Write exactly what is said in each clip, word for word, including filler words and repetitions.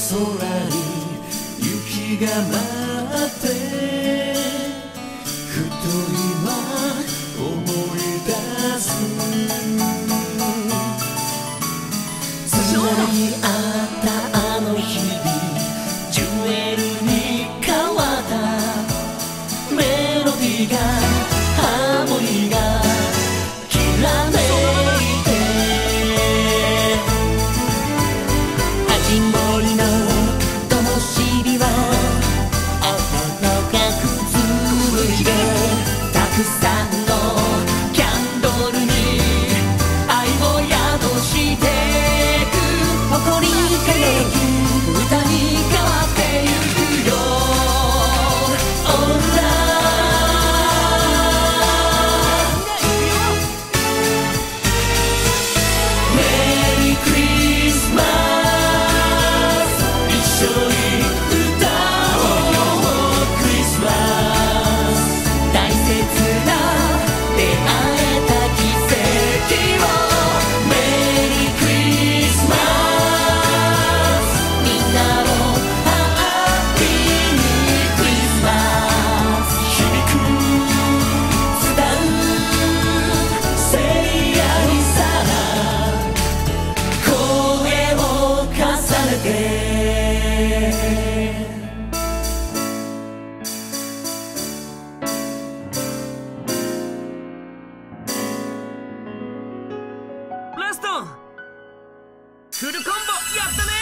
に雪が舞ってふと今思い出す常にあったあの日々ジュエルに変わったメロディーがハーモニーがきらめいて始まりの灯火は暖かくついてたくさんのキャンドルに愛を宿してく誇り輝く歌に変わってゆくよオーラメリークリスマス一緒に歌おうクリスマス大切な出会えた奇跡をメリークリスマスみんなをハッピーにクリスマス響く伝う聖愛さ声を重ねてラストフルコンボやったね。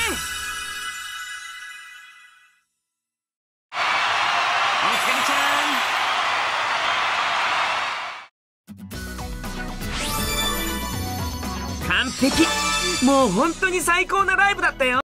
おつかりちゃん完璧。もう本当に最高なライブだったよ。